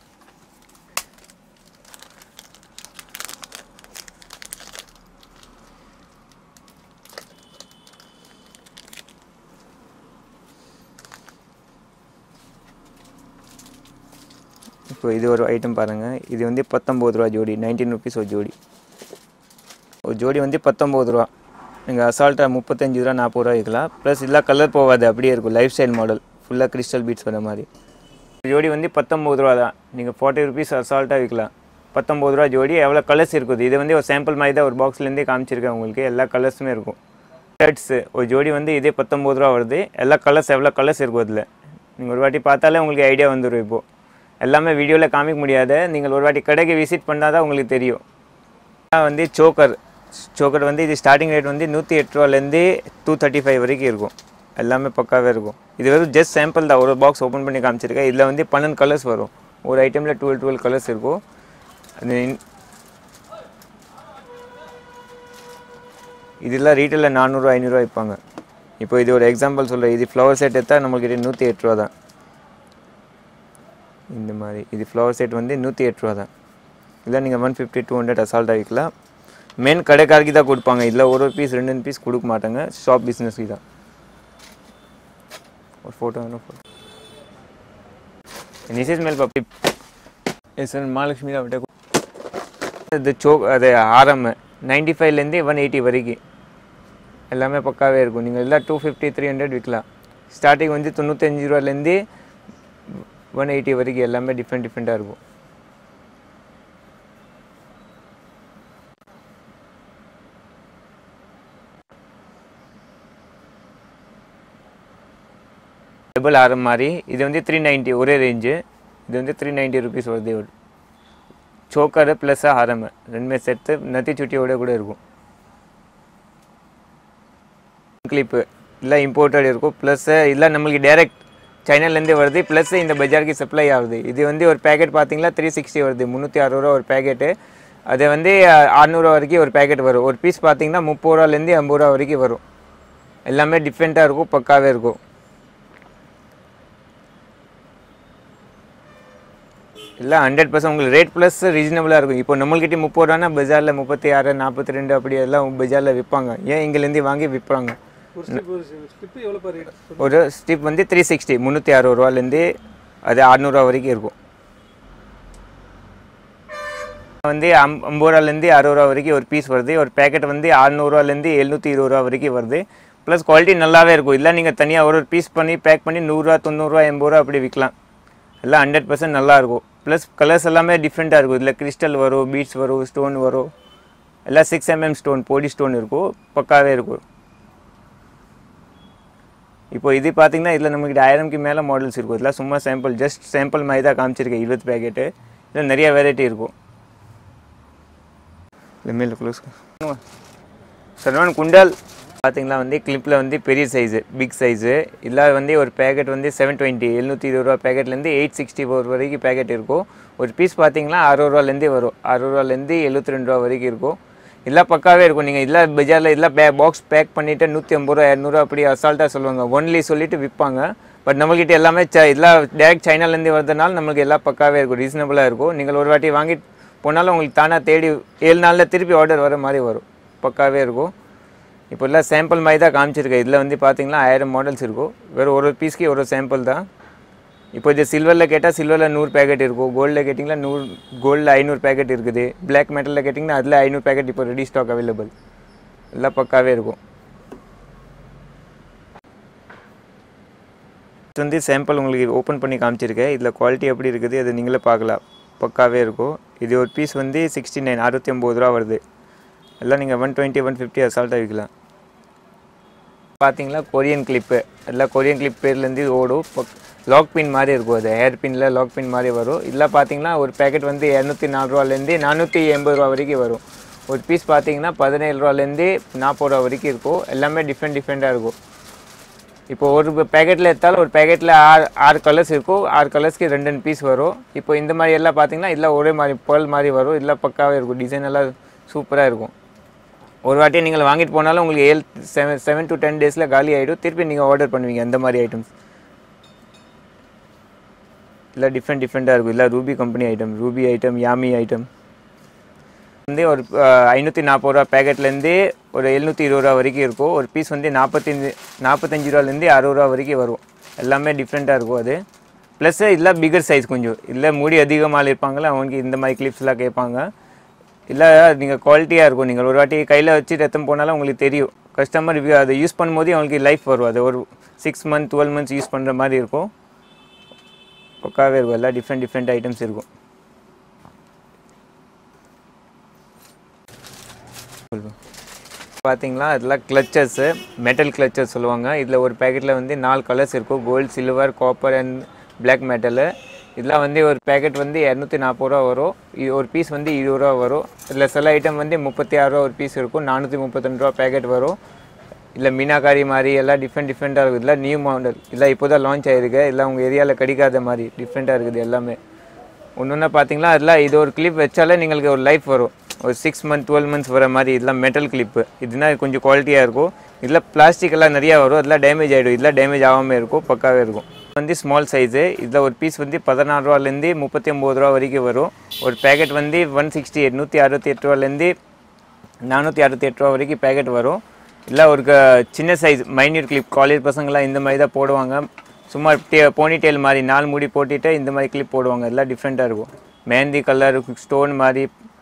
இப்போ இது ஒரு ஐட்டம் பாருங்கள். இது வந்து பத்தொம்பது ரூபா ஜோடி, நைன்டீன் ருபீஸ் ஒரு ஜோடி. ஒரு ஜோடி வந்து பத்தொம்பது ரூபா. நீங்கள் அசால்ட்டாக முப்பத்தஞ்சு ரூபா நாற்பது ரூபா வைக்கலாம். ப்ளஸ் இதெல்லாம் கலர் போகாது, அப்படியே இருக்கும். லைஃப் ஸ்டைல் மாடல் ஃபுல்லாக கிறிஸ்டல் பீட்ஸ் வர மாதிரி. ஜோடி வந்து பத்தொம்பது ரூபா தான். நீங்கள் ஃபார்ட்டி ருபீஸ் அசால்ட்டாக விற்கலாம். பத்தொம்பது ரூபா ஜோடி. எவ்வளோ கலர்ஸ் இருக்குது. இது வந்து ஒரு சாம்பிள் மாதிரி தான் ஒரு பாக்ஸ்லேருந்தே காமிச்சிருக்கேன் உங்களுக்கு. எல்லா கலர்ஸுமே இருக்கும். ஷர்ட்ஸு ஒரு ஜோடி வந்து இதே பத்தொம்பது ரூபா வருது. எல்லா கலர்ஸ் எவ்வளோ கலர்ஸ் இருக்கும் அதில். நீங்கள் ஒரு வாட்டி பார்த்தாலே உங்களுக்கு ஐடியா வந்துடும். இப்போது எல்லாமே வீடியோவில் காமிக்க முடியாது. நீங்கள் ஒரு வாட்டி கடைக்கு விசிட் பண்ணால் தான் உங்களுக்கு தெரியும். வந்து சோக்கர் சோக்கர் வந்து இது ஸ்டார்டிங் ரேட் வந்து நூற்றி எட்டு ரூபாலேருந்து டூ தேர்ட்டி ஃபைவ் வரைக்கும் இருக்கும். எல்லாமே பக்காவே இருக்கும். இது வெறும் ஜஸ்ட் சாம்பிள் தான். ஒரு பாக்ஸ் ஓப்பன் பண்ணி காமிச்சிருக்கேன். இதில் வந்து பன்னெண்டு கலர்ஸ் வரும். ஒரு ஐட்டமில் டுவெல் டுவெல் கலர்ஸ் இருக்கும். அது இதெல்லாம் ரீட்டெயிலில் நானூறுரூவா ஐநூறுரூவா விற்பாங்க. இப்போ இது ஒரு எக்ஸாம்பிள் சொல்கிறேன். இது ஃப்ளவர் செட் எடுத்தால் நம்மளுக்கு நூற்றி எட்டு ரூபா தான். இந்த மாதிரி இது ஃப்ளவர் செட் வந்து நூற்றி எட்டு ரூபா தான். இல்லை நீங்கள் ஒன் ஃபிஃப்டி டூ ஹண்ட்ரட் அசால்ட்டாக விற்கலாம். மெயின் கடைக்காரருக்கு தான் கொடுப்பாங்க. இதில் ஒரு பீஸ் ரெண்டு பீஸ் கொடுக்க மாட்டாங்க. ஷாப் பிஸ்னஸ்க்கு தான். ஒரு ஃபோட்டோ வேணும். ஃபோட்டோ நிசேஷ் மேல் பாப்பி எஸ் சார் மகாலட்சுமி தான் விட்ட. இது சோக் அது ஆரம் நைன்டி ஃபைவ்லேருந்து ஒன் எயிட்டி வரைக்கும் எல்லாமே பக்காவே இருக்கும். நீங்கள் எல்லாம் டூ ஃபிஃப்டி த்ரீ ஹண்ட்ரட் விற்கலாம். ஸ்டார்டிங் வந்து தொண்ணூத்தஞ்சு ரூபாலேருந்து ஒன் எயிட்டி வரைக்கும் எல்லாமே டிஃப்ரெண்ட் டிஃப்ரெண்ட்டாக இருக்கும். டபுள் ஆரம் மாதிரி இது வந்து த்ரீ நைன்ட்டி ஒரே ரேஞ்சு. இது வந்து த்ரீ நைன்ட்டி ருபீஸ் வருது. சோக்கரு ப்ளஸ் ஆரம் ரெண்டுமே சேர்த்து நத்தி சுட்டியோட கூட இருக்கும். கிளிப்பு இல்லை இம்போர்ட்டட் இருக்கும். ப்ளஸ் இல்லை நம்மளுக்கு டைரெக்ட் சைனாலேருந்தே வருது. ப்ளஸ் இந்த பஜாருக்கு சப்ளை ஆகுது. இது வந்து ஒரு பேக்கெட் பார்த்தீங்கன்னா த்ரீ சிக்ஸ்டி வருது. முந்நூற்றி அறுபது ரூபா ஒரு பேக்கெட்டு. அது வந்து அறநூறுவா வரைக்கும் ஒரு பேக்கெட் வரும். ஒரு பீஸ் பார்த்தீங்கன்னா முப்பது ரூபாலேருந்து ஐம்பது ரூபா வரைக்கும் வரும். எல்லாமே டிஃப்ரெண்ட்டாக இருக்கும், பக்காவே இருக்கும். இல்லை ஹண்ட்ரட் பர்சன்ட் உங்களுக்கு ரேட் ப்ளஸ் ரீசனபிளாக இருக்கும். இப்போ நம்மள்கிட்ட முப்பது ரூபானா பஜாரில் முப்பத்தி ஆறு நாற்பத்தி ரெண்டு அப்படி எல்லாம் பஜாரில் விற்பாங்க. ஏன் இங்கேருந்து வாங்கி விற்பாங்க. ஒரு ஸ்டிப் வந்து த்ரீ சிக்ஸ்டி முந்நூற்றி அறுபது ரூபாலேருந்து அது அறநூறுவா வரைக்கும் இருக்கும். வந்து அம் ஐம்பது ரூபாலேருந்து அறுபது ரூபா வரைக்கும் ஒரு பீஸ் வருது. ஒரு பேக்கெட் வந்து அறநூறுவாலேருந்து எழுநூற்றி இருபது ரூபா வரைக்கும் வருது. ப்ளஸ் குவாலிட்டி நல்லாவே இருக்கும். இல்லை நீங்கள் தனியாக ஒரு ஒரு பீஸ் பண்ணி பேக் பண்ணி நூறுரூவா தொண்ணூறுரூவா எண்பது ரூபா அப்படி விற்கலாம். எல்லாம் ஹண்ட்ரட் பர்சன்ட் நல்லாயிருக்கும். ப்ளஸ் கலர்ஸ் எல்லாமே டிஃப்ரெண்ட்டாக இருக்கும். இதில் கிறிஸ்டல் வரும், பீட்ஸ் வரும், ஸ்டோன் வரும். எல்லாம் சிக்ஸ் எம்எம் ஸ்டோன் பொடி ஸ்டோன் இருக்கும். பக்காவே இருக்கும். இப்போ இது பார்த்தீங்கன்னா இதில் நம்மக்கிட்ட ஆயிரம்க்கு மேலே மாடல்ஸ் இருக்கும். இதெல்லாம் சும்மா சாம்பிள் ஜஸ்ட் சாம்பிள் மாதிரி தான் காமிச்சிருக்கேன். இருபது பேக்கெட்டு இதில் நிறைய வெரைட்டி இருக்கும். மேலே க்ளோஸ் சர்வான் குண்டால் பார்த்தீங்களா வந்து கிளிப்பில் வந்து பெரிய சைஸு பிக் சைஸு. இல்லை வந்து ஒரு பேக்கெட் வந்து செவன் டுவெண்ட்டி எழுநூற்றி இருபது ரூபா பேக்கெட்லேருந்து எயிட் சிக்ஸ்டி ஃபோர் வரைக்கும் பேக்கெட் இருக்கும். ஒரு பீஸ் பார்த்தீங்கன்னா அறுபது ரூபாலேருந்தே வரும். அறுபது ரூபாலேருந்து எழுபத்தி ரெண்டு ரூபா வரைக்கும் இருக்கும். எல்லாம் பக்காவே இருக்கும். நீங்கள் இல்லை பஜாரில் இல்லை பே பாக்ஸ் பேக் பண்ணிவிட்டு நூற்றி ஐம்பது ரூபா இரநூறுவா அப்படி அசால்ட்டாக சொல்லுவாங்க. ஒன்லி சொல்லிவிட்டு விற்பாங்க. பட் நம்மள்கிட்ட எல்லாமே ச எல்லாம் டேரெக்ட் சைனாலேருந்து வரதுனால நம்மளுக்கு எல்லாம் பக்காவே இருக்கும். ரீசனபிளாக இருக்கும். நீங்கள் ஒரு வாட்டி வாங்கி போனாலும் உங்களுக்கு தானாக தேடி ஏழு நாளில் திருப்பி ஆர்டர் வர மாதிரி வரும். பக்காவே இருக்கும். இப்போ எல்லாம் சாம்பிள் மாதிரி தான் காமிச்சிருக்கேன். இதில் வந்து பார்த்தீங்கன்னா ஆயிரம் மாடல்ஸ் இருக்கும். வெறும் ஒரு ஒரு பீஸ்க்கு ஒரு சாம்பிள் தான். இப்போ இது சில்வரில் கேட்டால் சில்வரில் நூறு பேக்கெட் இருக்கும். கோல்டில் கேட்டிங்கன்னா நூறு கோல்டில் ஐநூறு பேக்கெட் இருக்குது. பிளாக் மெட்டலில் கேட்டிங்கன்னா அதில் ஐநூறு பேக்கெட் இப்போ ரெடி ஸ்டாக் அவைலபிள். எல்லாம் பக்காவே இருக்கும். இது வந்து சாம்பிள் உங்களுக்கு ஓப்பன் பண்ணி காமிச்சிருக்கேன். இதில் குவாலிட்டி எப்படி இருக்குது அது நீங்களே பார்க்கலாம். பக்காவே இருக்கும். இது ஒரு பீஸ் வந்து சிக்ஸ்டி நைன் அறுபத்தி ஒம்பது ரூபா வருது. எல்லாம் நீங்கள் ஒன் டுவெண்ட்டி ஒன் ஃபிஃப்டி அசால்ட்டாக விற்கலாம். பார்த்தீங்களா கொரியன் கிளிப்பு. எல்லாம் கொரியன் கிளிப் பேர்லேருந்து ஓடும். லாக் பின் மாதிரி இருக்கும். அது ஹேர் பின்னில் லாக் பின் மாதிரி வரும். இல்லை பார்த்தீங்கன்னா ஒரு பேக்கெட் வந்து இரநூத்தி நாலு ரூபாலேருந்து நானூற்றி எண்பது ரூபா வரைக்கும் வரும். ஒரு பீஸ் பார்த்தீங்கன்னா பதினேழு ரூபாலேருந்து நாற்பது ரூபா வரைக்கும் இருக்கும். எல்லாமே டிஃப்ரெண்ட் டிஃப்ரெண்ட்டாக இருக்கும். இப்போ ஒரு பேக்கெட்டில் எடுத்தாலும் ஒரு பேக்கெட்டில் ஆறு ஆறு கலர்ஸ் இருக்கும். ஆறு கலர்ஸ்க்கு ரெண்டு ரெண்டு பீஸ் வரும். இப்போ இந்த மாதிரி எல்லாம் பார்த்தீங்கன்னா இல்லை ஒரே மாதிரி பேர்ல் மாதிரி வரும். இல்லை பக்காவே இருக்கும். டிசைன் எல்லாம் சூப்பராக இருக்கும். ஒரு வாட்டியை நீங்கள் வாங்கிட்டு போனாலும் உங்களுக்கு ஏழு செவன் செவன் டு டென் டேஸில் காலி ஆகிடும். திருப்பி நீங்கள் ஆர்டர் பண்ணுவீங்க அந்த மாதிரி ஐட்டம்ஸ். இல்லை டிஃப்ரெண்ட் டிஃப்ரெண்ட்டாக இருக்கும். இல்லை Ruby company item, Ruby item, Yami item வந்து ஒரு ஐநூற்றி நாற்பது ரூபா பேக்கெட்லேருந்து ஒரு எழுநூற்றி இருபது ரூபா வரைக்கும் இருக்கும். ஒரு பீஸ் வந்து நாற்பத்தஞ்சு நாற்பத்தஞ்சு ரூபாலேருந்து அறுபது ரூபா வரைக்கும் வரும். எல்லாமே டிஃப்ரெண்ட்டாக இருக்கும். அது ப்ளஸ் இல்லை பிகர் சைஸ் கொஞ்சம் இல்லை முடி அதிகமாக இருப்பாங்களே அவங்களுக்கு இந்த மாதிரி கிளிப்ஸ்லாம் கேட்பாங்க. இல்லை நீங்கள் குவாலிட்டியாக இருக்கும். நீங்கள் ஒரு வாட்டி கையில் வச்சு ரத்தம் போனாலும் உங்களுக்கு தெரியும். கஸ்டமர் ரிவ்யூ அதை யூஸ் பண்ணும்போது அவங்களுக்கு லைஃப் வரும். அது ஒரு six month twelve months use பண்ணுற மாதிரி இருக்கும். பக்காவே இருக்கும். எல்லாம் டிஃப்ரெண்ட் டிஃப்ரெண்ட் ஐட்டம்ஸ் இருக்கும். பார்த்தீங்களா இதெல்லாம் கிளச்சர்ஸு மெட்டல் கிளச்சர்ஸ் சொல்லுவாங்க. இதில் ஒரு பேக்கெட்டில் வந்து நாலு கலர்ஸ் இருக்கும். Gold, silver, copper and black metal. இதெல்லாம் வந்து ஒரு பேக்கெட் வந்து இரநூத்தி நாற்பது ரூபா வரும். ஒரு பீஸ் வந்து இருபது ரூபா வரும். இதில் சில ஐட்டம் வந்து முப்பத்தி ஆறு ரூபா ஒரு பீஸ் இருக்கும். நானூற்றி முப்பத்தி ரூபா பேக்கெட் வரும். இல்லை மீனாக்காரி மாதிரி எல்லாம் டிஃப்ரெண்ட் டிஃப்ரெண்ட்டாக இருக்குது. இல்லை நியூ மாடல் இல்லை இப்போ தான் லான்ச் ஆகிருக்கு. இல்லை உங்கள் ஏரியாவில் கிடைக்காத மாதிரி டிஃப்ரெண்ட்டாக இருக்குது எல்லாமே. ஒன்று ஒன்றா பார்த்தீங்களா அதெல்லாம் இது ஒரு கிளிப் வச்சாலே നിങ്ങൾക്ക് ஒரு லைஃப் வரும். ஒரு சிக்ஸ் மந்த் டுவெல் மந்த்ஸ் வர மாதிரி. இதெல்லாம் மெட்டல் கிளிப்பு. இதுனா கொஞ்சம் குவாலிட்டியாக இருக்கும். இதில் பிளாஸ்டிக் எல்லாம் நிறையா வரும். அதெல்லாம் டேமேஜ் ஆகிடும். இதெல்லாம் டேமேஜ் ஆகாமல் இருக்கும். பக்காவே இருக்கும். வந்து ஸ்மால் சைஸு. இதில் ஒரு பீஸ் வந்து பதினாறு ரூபாலேருந்து முப்பத்தி ஒம்பது ரூபா வரைக்கும் வரும். ஒரு பேக்கெட் வந்து ஒன் சிக்ஸ்டி எயிட் நூற்றி அறுபத்தி எட்டு ரூபாலேருந்து நானூற்றி அறுபத்தி எட்டு ரூபா வரைக்கும் பேக்கெட் வரும். இல்லை ஒரு சின்ன சைஸ் மைன்யூட் கிளிப் காலேஜ் பசங்களாம் இந்த மாதிரி தான் போடுவாங்க. சும்மா டே போனி டெயில் மாதிரி நாலு முடி போட்டுட்டு இந்த மாதிரி கிளிப் போடுவாங்க. எல்லாம் டிஃப்ரெண்ட்டாக இருக்கும். மெஹந்தி கலர், ஸ்டோன் மாதிரி,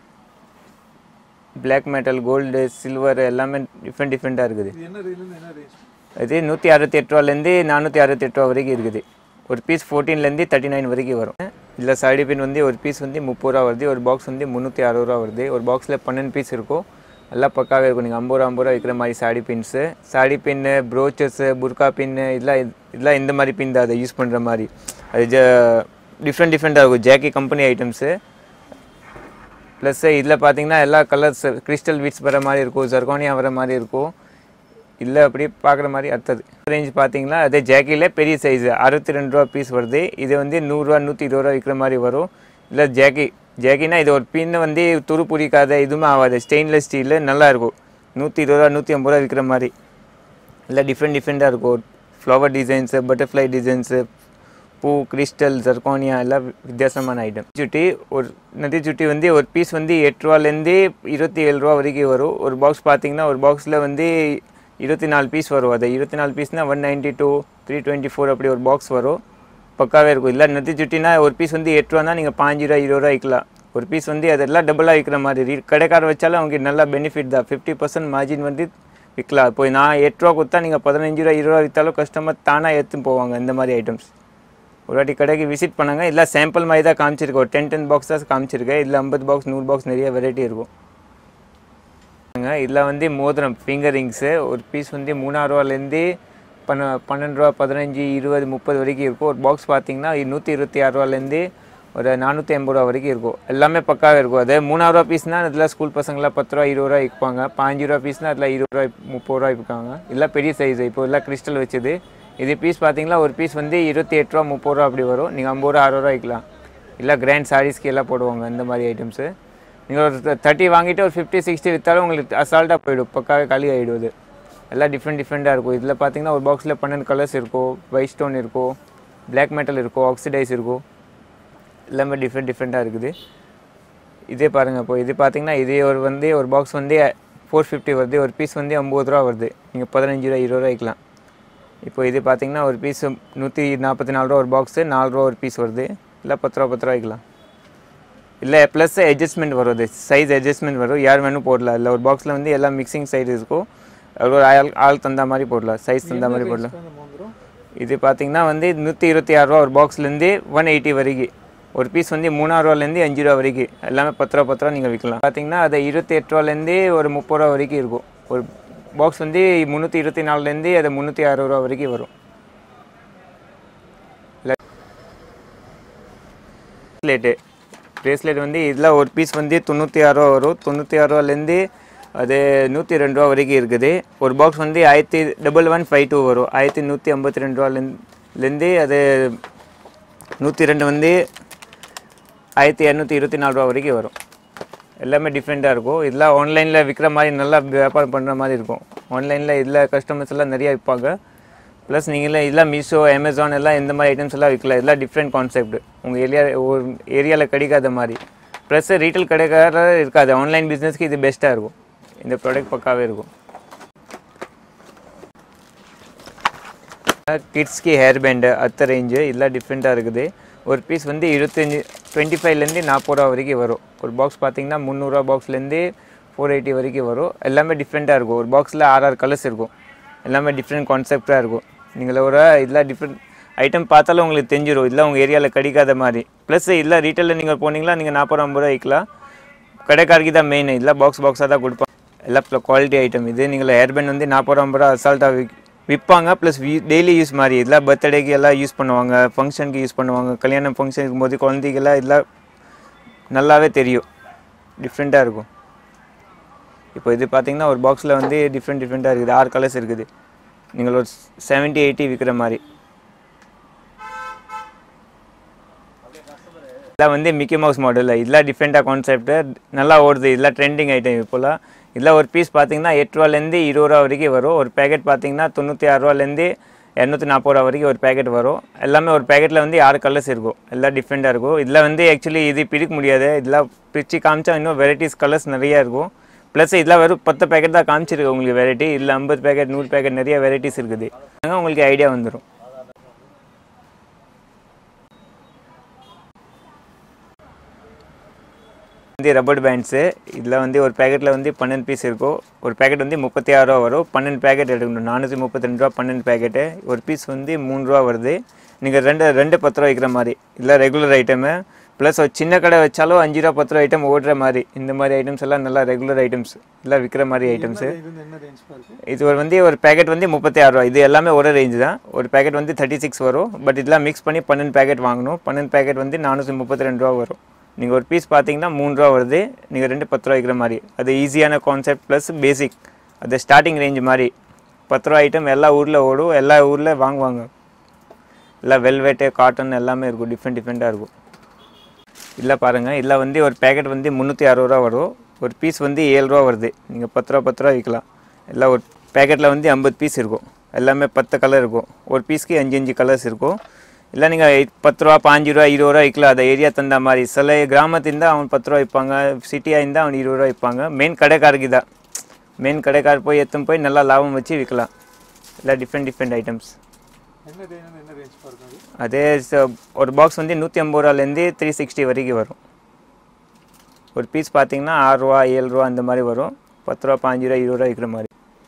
பிளாக் மெட்டல், கோல்டு, சில்வர் எல்லாமே டிஃப்ரெண்ட் டிஃப்ரெண்ட்டாக இருக்குது. இது நூற்றி அறுபத்தி எட்டு ரூபாலேருந்து நானூற்றி அறுபத்தி எட்டு ரூபா வரைக்கும் இருக்குது. ஒரு பீஸ் ஃபோர்டீன்லேருந்து தேர்ட்டி நைன் வரைக்கும் வரும். இதில் சைடு பின் வந்து ஒரு பீஸ் வந்து முப்பது ரூபா வருது. ஒரு பாக்ஸ் வந்து முந்நூற்றி அறுபது ரூபா வருது. ஒரு பாக்ஸில் பன்னெண்டு பீஸ் இருக்கும். எல்லாம் பக்காவே இருக்கும். நீங்கள் ஐம்பது ரூபா ஐம்பது ரூபா விற்கிற மாதிரி சாடி பின்ஸு, சாடி பின்னு, ப்ரோச்சஸ்ஸு, புர்கா பின்னு இதெல்லாம் இதெல்லாம் இந்த மாதிரி பின் தான் அதை யூஸ் பண்ணுற மாதிரி. அது ஜ டிஃப்ரெண்ட் டிஃப்ரெண்ட்டாக இருக்கும். Jackie company items. ப்ளஸ் இதில் பார்த்தீங்கன்னா எல்லா கலர்ஸ் கிறிஸ்டல் பீட்ஸ் வர மாதிரி இருக்கும். ஜர்கோனியா வர மாதிரி இருக்கும். இல்லை அப்படி பார்க்குற மாதிரி அடுத்தது ரேஞ்ச் பார்த்தீங்கன்னா அதே ஜாக்கியில் பெரிய சைஸு அறுபத்தி ரெண்டு ரூபா பீஸ் வருது. இது வந்து நூறுரூவா நூற்றி இருபது ரூபா விற்கிற மாதிரி வரும். இல்லை ஜாக்கி ஜாக்கினா இது ஒரு பின்னு வந்து துரு பிடிக்காத எதுவுமே ஆகாது. ஸ்டெயின்லெஸ் ஸ்டீலு நல்லாயிருக்கும். நூற்றி இருபது ரூபா நூற்றி ஐம்பது ரூபா விற்கிற மாதிரி. இல்லை டிஃப்ரெண்ட் டிஃப்ரெண்ட்டாக இருக்கும். ஃப்ளவர் டிசைன்ஸு, பட்டர்ஃப்ளை டிசைன்ஸு, பூ கிறிஸ்டல் ஜர்கோனியா எல்லாம் வித்தியாசமான ஐட்டம். ஜுட்டி ஒரு நதி ஜுட்டி வந்து ஒரு பீஸ் வந்து எட்டு ரூபாலேருந்து இருபத்தி ஏழு ரூபா வரைக்கும் வரும். ஒரு பாக்ஸ் பார்த்தீங்கன்னா ஒரு பாக்ஸில் வந்து இருபத்தி நாலு பீஸ் வரும். அது இருபத்தி நாலு பீஸ்னால் one ninety two three twenty four அப்படி ஒரு பாக்ஸ் வரும். பக்காவே இருக்கும். இல்லை நதி ஜுட்டினா ஒரு பீஸ் வந்து எட்டு ரூபானா நீங்கள் பாஞ்சு ரூபா இருபது ரூபா விற்கலாம். ஒரு பீஸ் வந்து அதெல்லாம் டபுளாக விற்கிற மாதிரி கடைக்கார வச்சாலும் அவங்களுக்கு நல்ல பெனிஃபிட் தான். ஃபிஃப்டி பர்சன்ட் மார்ஜின் வந்து விற்கலாம். இப்போ நான் எட்டு ரூபா கொடுத்தா நீங்கள் பதினஞ்சு ரூபா இருபது ரூபா விற்றாலும் கஸ்டமர் தானாக எடுத்துன்னு போவாங்க. இந்த மாதிரி ஐட்டம்ஸ் ஒரு வாட்டி கடைக்கு விசிட் பண்ணாங்க. இல்லை சாம்பிள் மாதிரி தான் காமிச்சிருக்கேன். ஒரு டென் டென் பாக்ஸ் தான் காமிச்சிருக்கேன். இல்லை ஐம்பது பாக்ஸ் நூறு பாக்ஸ் நிறைய வெரைட்டி இருக்கும். இதில் வந்து மோதிரம் ஃபிங்கர் ரிங்ஸு ஒரு பீஸ் வந்து மூணாயிரம் ரூபாலேருந்து பன்ன பன்னெண்டு ரூபா பதினஞ்சு இருபது முப்பது வரைக்கும் இருக்கும். ஒரு பாக்ஸ் பார்த்தீங்கன்னா நூற்றி இருபத்தி ஆறு ரூபாலேருந்து ஒரு நானூற்றி ஐம்பது ரூபா வரைக்கும் இருக்கும். எல்லாமே பக்காவே இருக்கும். அது மூணாயிரம் ரூபா பீஸ்னால் அதில் ஸ்கூல் பசங்களாம் பத்து ரூபா இருபது ரூபா விற்பாங்க. பாஞ்சு ரூபா பீஸ்னால் அதில் இருபது ரூபா முப்பது ரூபா விற்பாங்க. இல்லை பெரிய சைஸு இப்போ எல்லாம் கிறிஸ்டல் வச்சது. இது பீஸ் பார்த்தீங்கன்னா ஒரு பீஸ் வந்து இருபத்தி எட்டு ரூபா முப்பது ரூபா அப்படி வரும். நீங்கள் ஐம்பது ரூபா அறுபது ரூபா விற்கலாம். இல்லை கிராண்ட் சாரீஸ்க்கு எல்லாம் போடுவாங்க இந்த மாதிரி ஐட்டம்ஸு. நீங்கள் ஒரு தேர்ட்டி வாங்கிட்டு ஒரு ஃபிஃப்டி சிக்ஸ்டி விற்றாலும் உங்களுக்கு அசால்ட்டாக போயிடும். பக்காவே காலி ஆகிடுவது. எல்லாம் டிஃப்ரெண்ட் டிஃப்ரெண்ட்டாக இருக்கும். இதில் பார்த்தீங்கன்னா ஒரு பாக்ஸில் பன்னெண்டு கலர்ஸ் இருக்கும். ஒயிட் ஸ்டோன் இருக்கும், பிளாக் மெட்டல் இருக்கும், ஆக்சிடைஸ் இருக்கும். எல்லாமே டிஃப்ரெண்ட் டிஃப்ரெண்ட்டாக இருக்குது. இதே பாருங்கள். இப்போ இது பார்த்தீங்கன்னா இதே ஒரு வந்து ஒரு பாக்ஸ் வந்து ஃபோர் ஃபிஃப்டி வருது. ஒரு பீஸ் வந்து ஐம்பது ரூபா வருது. நீங்கள் பதினஞ்சு ரூபா இருபது ரூபா விற்கலாம். இப்போ இது பார்த்தீங்கன்னா ஒரு பீஸ் நூற்றி நாற்பத்தி நாலு ரூபா ஒரு பாக்ஸு நாலு ரூபா ஒரு பீஸ் வருது. இல்லை பத்து ரூபா பத்து ரூபா விற்கலாம். இல்லை ப்ளஸ் அட்ஜஸ்ட்மெண்ட் வருது. சைஸ் அட்ஜஸ்ட்மெண்ட் வரும். யார் வேணும் போடலாம். இல்லை ஒரு பாக்ஸில் வந்து எல்லாம் மிக்சிங் சைஸ் இருக்கும். ஒரு ஆள் ஆள் தந்தா மாதிரி போடலாம். சைஸ் தந்தா மாதிரி போடலாம். இது பார்த்தீங்கன்னா வந்து நூற்றி இருபத்தி ஆறு ரூபா ஒரு பாக்ஸ்லேருந்து ஒன் எயிட்டி வரைக்கும். ஒரு பீஸ் வந்து மூணாயிரம் ரூபாலேருந்து அஞ்சு ரூபா வரைக்கும் எல்லாமே பத்து ரூபா பத்து ரூபா நீங்கள் விற்கலாம். பார்த்தீங்கன்னா அது இருபத்தி எட்டு ரூபாலேருந்து ஒரு முப்பது ரூபா வரைக்கும் இருக்கும். ஒரு பாக்ஸ் வந்து முந்நூற்றி இருபத்தி நாலுலேருந்து அது முந்நூற்றி அறுபது ரூபா வரைக்கும் வரும். பிரேஸ்லெட்டு பிரேஸ்லெட் வந்து இதில் ஒரு பீஸ் வந்து தொண்ணூற்றி ஆறு ரூபா வரும். தொண்ணூற்றி ஆறு ரூபாலேருந்து அது நூற்றி ரெண்டு ரூபா வரைக்கும் இருக்குது. ஒரு பாக்ஸ் வந்து ஆயிரத்தி டபுள் ஒன் ஃபைவ் டூ வரும். ஆயிரத்தி நூற்றி ஐம்பத்தி ரெண்டு ரூபாலேருந்து அது நூற்றி ரெண்டு வந்து ஆயிரத்தி இரநூத்தி இருபத்தி நாலு ரூபா வரைக்கும் வரும். எல்லாமே டிஃப்ரெண்ட்டாக இருக்கும். இதெல்லாம் ஆன்லைனில் விற்கிற மாதிரி நல்லா வியாபாரம் பண்ணுற மாதிரி இருக்கும். ஆன்லைனில் இதில் கஸ்டமர்ஸ் எல்லாம் நிறையா விற்பாங்க. ப்ளஸ் நீங்களே இதெல்லாம் மீஷோ அமேசான் எல்லாம் இந்த மாதிரி ஐட்டம்ஸ் எல்லாம் விற்கலாம். இதெல்லாம் டிஃப்ரெண்ட் கான்செப்ட். உங்கள் ஏரியா ஒரு ஏரியாவில் கிடைக்காத மாதிரி. ப்ளஸ் ரீட்டைல் கிடைக்காத இருக்காது. ஆன்லைன் பிஸ்னஸ்க்கு இது பெஸ்ட்டாக இருக்கும். இந்த ப்ராடக்ட் பக்காவே இருக்கும். கிட்ஸ்க்கு ஹேர் பேண்டு அத்த ரேஞ்சு இதெல்லாம் டிஃப்ரெண்ட்டாக இருக்குது. ஒரு பீஸ் வந்து இருபத்தஞ்சி டுவெண்ட்டி ஃபைவ்லேருந்து நாற்பது ரூபா வரைக்கும் வரும். ஒரு பாக்ஸ் பார்த்தீங்கன்னா முந்நூறுரூவா பாக்ஸ்லேருந்து ஃபோர் எயிட்டி வரைக்கும் வரும். எல்லாமே டிஃப்ரெண்ட்டாக இருக்கும். ஒரு பாக்ஸில் ஆறு ஆறு கலர்ஸ் இருக்கும். எல்லாமே டிஃப்ரெண்ட் கான்செப்டாக இருக்கும். நீங்கள் ஒரு இதெல்லாம் டிஃப்ரெண்ட் ஐட்டம் பார்த்தாலும் உங்களுக்கு தெரிஞ்சிடும். இதெல்லாம் உங்கள் ஏரியாவில் கிடைக்காத மாதிரி. ப்ளஸ் இல்லை ரீட்டெயிலில் நீங்கள் போனீங்களா நீங்கள் நாற்பது ரூபா ஐம்பது ரூபா விற்கலாம். கடைக்காரருக்கு தான் மெயின். இதெல்லாம் பாக்ஸ் பாக்ஸாக தான் கொடுப்பாங்க. எல்லாம் குவாலிட்டி ஐட்டம். இது நீங்கள் ஹேர் பேண்ட் வந்து நாற்பது ரூபா ஐம்பது ரூபா அசால்ட்டாக விக் விற்பாங்க. ப்ளஸ் டெய்லி யூஸ் மாதிரி இதெல்லாம் பர்த்டேக்கு எல்லாம் யூஸ் பண்ணுவாங்க. ஃபங்க்ஷனுக்கு யூஸ் பண்ணுவாங்க. கல்யாணம் ஃபங்க்ஷன் இருக்கும்போது குழந்தைகள்லாம் இதெல்லாம் நல்லாவே தெரியும். டிஃப்ரெண்ட்டாக இருக்கும். இப்போ இது பார்த்தீங்கன்னா ஒரு பாக்ஸில் வந்து டிஃப்ரெண்ட் டிஃப்ரெண்ட்டாக இருக்குது. ஆறு கலர்ஸ் இருக்குது. நீங்கள் ஒரு செவன்ட்டி எயிட்டி விற்கிற மாதிரி. இதெல்லாம் வந்து மிக்கி மவுஸ் மாடலில் இதெல்லாம் டிஃப்ரெண்ட்டாக கான்செப்ட்டு நல்லா ஓடுது. இதெல்லாம் ட்ரெண்டிங் ஐட்டம் இப்போலாம். இதில் ஒரு பீஸ் பார்த்தீங்கன்னா எட்டு ரூபாலேருந்து இருபது ரூபா வரைக்கும் வரும். ஒரு பேக்கெட் பார்த்தீங்கன்னா தொண்ணூற்றி ஆறு ரூபாலேருந்து இரநூத்தி நாற்பது ரூபா வரைக்கும் ஒரு பேக்கெட் வரும். எல்லாமே ஒரு பேக்கெட்டில் வந்து ஆறு கலர்ஸ் இருக்கும். எல்லாம் டிஃப்ரெண்ட்டாக இருக்கும். இதில் வந்து ஆக்சுவலி இது பிரிக்க முடியாது. இதெல்லாம் பிரித்து காமிச்சா இன்னும் வெரைட்டிஸ் கலர்ஸ் நிறையா இருக்கும். ப்ளஸ் இதெல்லாம் வெறும் பத்து பேக்கெட் தான் காமிச்சிருக்கு உங்களுக்கு வெரைட்டி. இல்லை ஐம்பது பேக்கெட் நூறு பேக்கெட் நிறைய வெரைட்டிஸ் இருக்குது. உங்களுக்கு ஐடியா வந்துடும். வந்து ரப்பர் பேண்ட்ஸு இதில் வந்து ஒரு பேக்கெட்டில் வந்து பன்னெண்டு பீஸ் இருக்கும். ஒரு பேக்கெட் வந்து முப்பத்தி ஆறு ரூபா வரும். பன்னெண்டு பேக்கெட் எடுக்கணும். நானூற்றி முப்பத்தி ரெண்டு ரூபா பன்னெண்டு பேக்கெட்டு. ஒரு பீஸ் வந்து மூணு ரூபா வருது. நீங்கள் ரெண்டு ரெண்டு பத்து ரூபா விற்கிற மாதிரி. இல்லை ரெகுலர் ஐட்டமு. ப்ளஸ் ஒரு சின்ன கடை வச்சாலும் அஞ்சு ரூபா பத்து ரூபா ஐட்டம் ஓடுற மாதிரி. இந்த மாதிரி ஐட்டம்ஸ் எல்லாம் நல்லா ரெகுலர் ஐட்டம்ஸ் எல்லாம் விற்கிற மாதிரி ஐட்டம்ஸு. இது ஒரு வந்து ஒரு பேக்கெட் வந்து முப்பத்தி ஆறு ரூபா. இது எல்லாமே ஒரு ரேஞ்சு தான். ஒரு பேக்கெட் வந்து தேர்ட்டி சிக்ஸ் வரும். பட் இதெல்லாம் மிக்ஸ் பண்ணி பன்னெண்டு பேக்கெட் வாங்கணும். பன்னெண்டு பேக்கெட் வந்து நானூற்றி முப்பத்தி ரெண்டு ரூபா வரும். நீங்கள் ஒரு பீஸ் பார்த்தீங்கன்னா மூணு ரூபா வருது. நீங்கள் ரெண்டு பத்து ரூபா விற்கிற மாதிரி. அது ஈஸியான கான்செப்ட் ப்ளஸ் பேசிக். அது ஸ்டார்டிங் ரேஞ்ச் மாதிரி. பத்து ரூபா ஐட்டம் எல்லா ஊரில் ஓடும். எல்லா ஊரில் வாங்குவாங்க. எல்லாம் வெல்வெட்டு காட்டன் எல்லாமே இருக்கும். டிஃப்ரெண்ட் டிஃப்ரெண்ட்டாக இருக்கும். இல்லை பாருங்கள். இல்லை வந்து ஒரு பேக்கெட் வந்து முந்நூற்றி அறுபது ரூபா வரும். ஒரு பீஸ் வந்து ஏழு ரூபா வருது. நீங்கள் பத்து ரூபா பத்து ரூபா விற்கலாம். எல்லாம் ஒரு பேக்கெட்டில் வந்து ஐம்பது பீஸ் இருக்கும். எல்லாமே பத்து கலர் இருக்கும். ஒரு பீஸ்க்கு அஞ்சு அஞ்சு கலர்ஸ் இருக்கும். இல்லை நீங்கள் பத்து ரூபா பாஞ்சு ரூபா இருபது ரூபா விற்கலாம் அதை ஏரியா தந்தா மாதிரி. சில கிராமத்து இருந்தால் அவன் பத்து ரூபா விற்பாங்க, சிட்டியாக இருந்தால் அவன் இருபது ரூபா விற்பாங்க. மெயின் கடைக்காரருக்கு தான், மெயின் கடைக்கார் போய் எடுத்துன்னு போய் நல்லா லாபம் வச்சு விற்கலாம். இல்லை டிஃப்ரெண்ட் டிஃப்ரெண்ட் ஐட்டம்ஸ். அதே ஒரு பாக்ஸ் வந்து நூற்றி ஐம்பது ரூபாலேருந்து த்ரீ சிக்ஸ்டி வரைக்கும் வரும். ஒரு பீஸ் பார்த்தீங்கன்னா ஆறு ரூபா ஏழு ரூபா அந்த மாதிரி வரும். பத்து ரூபா பாஞ்சு ரூபா இருபது ரூபா விற்கிற மாதிரி.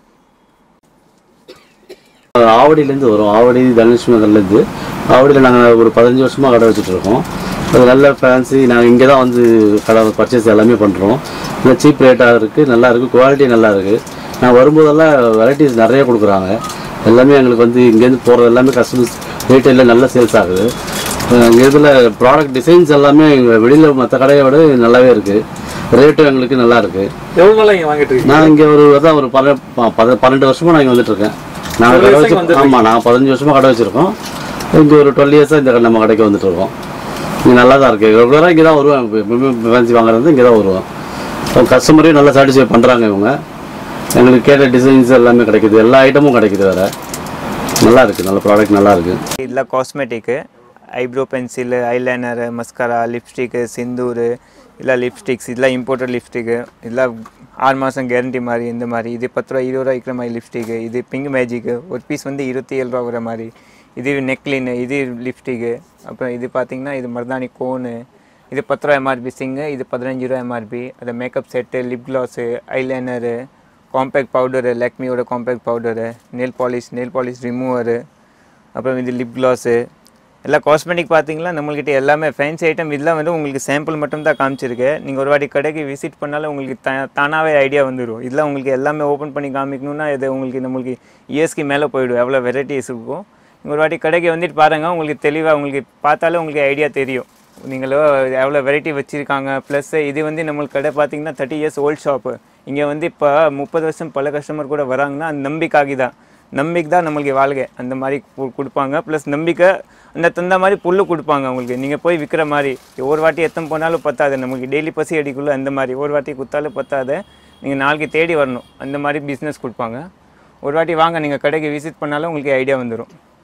ஆவடியிலேருந்து வரும். ஆவடி தனலட்சுமி நகர்லேருந்து. ஆவடியில் நாங்கள் ஒரு பதினஞ்சு வருஷமாக கடை வச்சுட்ருக்கோம். அது நல்ல ஃபேன்சி. நாங்கள் இங்கே தான் வந்து கடை பர்ச்சேஸ் எல்லாமே பண்ணுறோம். நல்லா சீப் ரேட்டாக இருக்குது, நல்லா இருக்குது, குவாலிட்டி நல்லா இருக்குது. நான் வரும்போதெல்லாம் வெரைட்டிஸ் நிறைய கொடுக்குறாங்க. எல்லாமே எங்களுக்கு வந்து இங்கேருந்து போகிறது எல்லாமே கஸ்டமர்ஸ் ரீட்டைலில் நல்ல சேல்ஸ் ஆகுது. இங்கே இதில் ப்ராடக்ட் டிசைன்ஸ் எல்லாமே வெளியில் மற்ற கடையை விட நல்லாவே இருக்குது. ரேட்டும் எங்களுக்கு நல்லா இருக்குது. எவ்வளோ நாள் இங்கே வாங்கிட்டு இருக்கீங்க? நான் இங்கே ஒரு அதான் ஒரு பல பன்னெண்டு வருஷமாக நான் இங்கே வந்துட்டுருக்கேன். நாங்கள் கடை வச்சு ஆமாம் நாங்கள் பதினஞ்சு வருஷமாக கடை வச்சுருக்கோம். இங்கே ஒரு டுவெல் இயர்ஸாக இந்த நம்ம கடைக்கு வந்துட்டு இருக்கோம். இங்கே நல்லா தான் இருக்குது. ரெகுலராக இங்கே தான் வருவேன். ஃபேன்சி வாங்குறது இங்கே தான் வருவோம். கஸ்டமரையும் நல்லா சாட்டிஸ்ஃபை பண்ணுறாங்க இவங்க. எங்களுக்கு கேட்ட டிசைன்ஸ் எல்லாமே கிடைக்குது, எல்லா ஐட்டமும் கிடைக்குது. வேறு நல்லா இருக்குது, நல்ல ப்ராடக்ட் நல்லா இருக்குது. இதெல்லாம் cosmetic, eyebrow pencil, eyeliner, mascara, lipstick, sindoor, இல்லை லிப்ஸ்டிக்ஸ், இதெல்லாம் இம்போர்ட்டட் லிப்ஸ்டிக்கு. இதெல்லாம் ஆறு மாதம் கேரண்டி மாதிரி. இந்த மாதிரி இது பத்து ரூபா இருபது ரூபா விற்கிற மாதிரி லிப்ஸ்டிக்கு. இது பிங்க் மேஜிக்கு ஒரு பீஸ் வந்து இருபத்தி ஏழு ரூபா வர மாதிரி. இது நெக்லின்னு, இது லிப்ஸ்டிக்கு. அப்புறம் இது பார்த்திங்கன்னா இது மருதாணி கோனு. இது பத்து ரூபா எம்ஆர்பி சிங்கு, இது பதினஞ்சு ரூபா எம்ஆர்பி. அது makeup set, lip gloss, eyeliner, compact powder, லாக்மியோட compact powder, nail polish, nail polish remover, அப்புறம் இது லிப் க்ளாஸு. எல்லாம் காஸ்மெட்டிக் பார்த்தீங்கன்னா நம்மள்கிட்ட எல்லாமே ஃபேன்சி ஐட்டம். இதெல்லாம் வந்து உங்களுக்கு சாம்பிள் மட்டும் தான் காமிச்சிருக்கேன். நீங்கள் ஒரு வாட்டி கடைக்கு விசிட் பண்ணாலும் உங்களுக்கு த தானாகவே ஐடியா வந்துடும். இதெல்லாம் உங்களுக்கு எல்லாமே ஓப்பன் பண்ணி காமிக்கணுன்னா இது உங்களுக்கு நம்மளுக்கு இயர்ஸ்க்கு மேலே போய்டும், எவ்வளோ வெரைட்டிஸ் இருக்கும். நீங்கள் ஒரு வாட்டி கடைக்கு வந்துட்டு பாருங்கள், உங்களுக்கு தெளிவாக உங்களுக்கு பார்த்தாலே உங்களுக்கு ஐடியா தெரியும். நீங்களோ எவ்வளோ வெரைட்டி வச்சுருக்காங்க. ப்ளஸ் இது வந்து நம்மளுக்கு கடை பார்த்திங்கன்னா தேர்ட்டி இயர்ஸ் ஓல்ட் ஷாப்பு. இங்கே வந்து இப்போ முப்பது வருஷம் பல கஸ்டமர் கூட வராங்கன்னா அந்த நம்பிக்கைக்காகி தான். நம்பிக்கை தான் நம்மளுக்கு வாழ்க்கை. அந்த மாதிரி கொடுப்பாங்க. ப்ளஸ் நம்பிக்கை அந்த தந்த மாதிரி புல்லு கொடுப்பாங்க உங்களுக்கு. நீங்கள் போய் விற்கிற மாதிரி ஒரு வாட்டி எத்தனை போனாலும் பத்தாது. நமக்கு டெய்லி பசி அடிக்குள்ள அந்த மாதிரி ஒரு வாட்டி கொடுத்தாலும் பத்தாது. நீங்கள் நாளைக்கு தேடி வரணும். அந்த மாதிரி பிஸ்னஸ் கொடுப்பாங்க. ஒரு வாட்டி வாங்க, நீங்கள் கடைக்கு விசிட் பண்ணாலும் உங்களுக்கு ஐடியா வந்துடும்.